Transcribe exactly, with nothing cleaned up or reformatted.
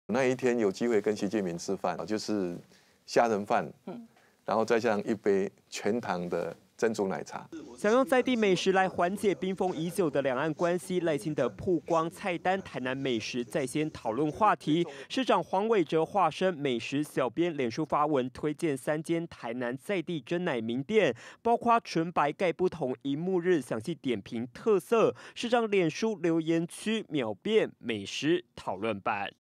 那一天有机会跟习近平吃饭，就是虾仁饭，嗯，然后再加上一杯全糖的珍珠奶茶。 想用在地美食来缓解冰封已久的两岸关系，赖清德曝光菜单台南美食在先讨论话题。市长黄伟哲化身美食小编，脸书发文推荐三间台南在地珍奶名店，包括纯白盖不同、荧幕日详细点评特色。市长脸书留言区秒变美食讨论版。